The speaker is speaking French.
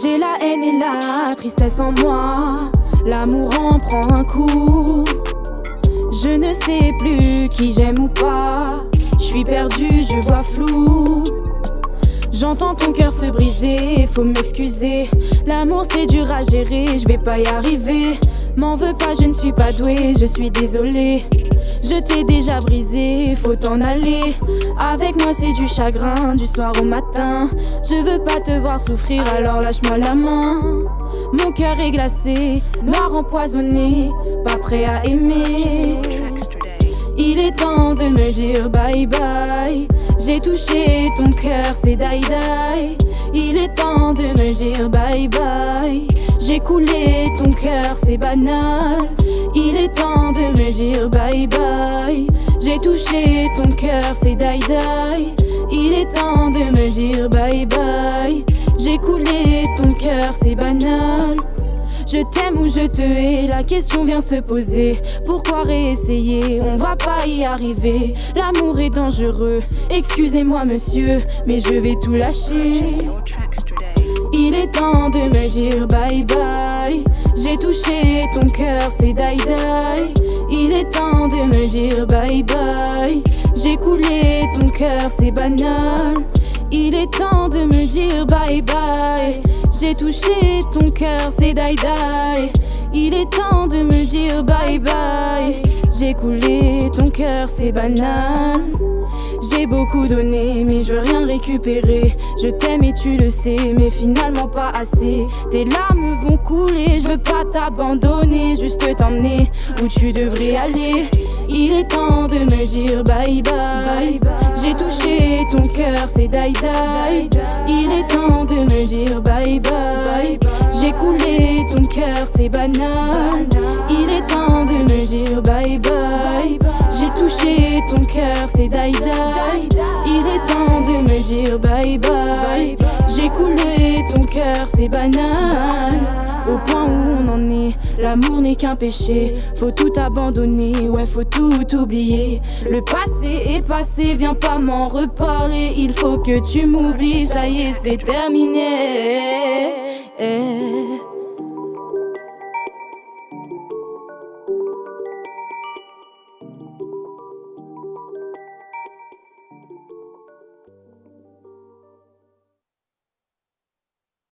J'ai la haine et la tristesse en moi. L'amour en prend un coup. Je ne sais plus qui j'aime ou pas. Je suis perdue, je vois flou. J'entends ton cœur se briser, faut m'excuser. L'amour c'est dur à gérer, je vais pas y arriver. M'en veux pas, je ne suis pas douée, je suis désolée. Je t'ai déjà brisé, faut t'en aller. Avec moi c'est du chagrin, du soir au matin. Je veux pas te voir souffrir, alors lâche-moi la main. Mon cœur est glacé, noir empoisonné, pas prêt à aimer. Il est temps de me dire bye bye. J'ai touché ton cœur, c'est die die. Il est temps de me dire bye bye. J'ai coulé ton cœur, c'est banal. Il est temps de me dire bye bye. J'ai touché ton cœur, c'est die die. Il est temps de me dire bye bye. J'ai coulé ton cœur, c'est banal. Je t'aime ou je te hais, la question vient se poser. Pourquoi réessayer, on va pas y arriver. L'amour est dangereux, excusez-moi monsieur, mais je vais tout lâcher. Il est temps de me dire bye bye. J'ai touché ton cœur, c'est die die. Il est temps de me dire bye bye. J'ai coulé ton cœur, c'est banal. Il est temps de me dire bye bye. J'ai touché ton cœur, c'est die die. Il est temps de me dire bye bye. J'ai coulé ton cœur, c'est banal. J'ai beaucoup donné, mais je veux rien récupérer. Je t'aime et tu le sais, mais finalement pas assez. Tes larmes vont couler, je veux pas t'abandonner, juste t'emmener où tu devrais aller. Il est temps de me dire bye bye. J'ai touché ton cœur, c'est die die. Il est temps de me dire bye bye. J'ai coulé ton cœur, c'est banal. Il est temps de me dire bye bye. J'ai touché ton cœur, c'est die die. Il est temps de me dire bye bye. J'ai coulé ton cœur, c'est banal. Au point où on en est, l'amour n'est qu'un péché. Faut tout abandonner, ouais faut tout oublier. Le passé est passé, viens pas m'en reparler. Il faut que tu m'oublies, ça y est c'est terminé.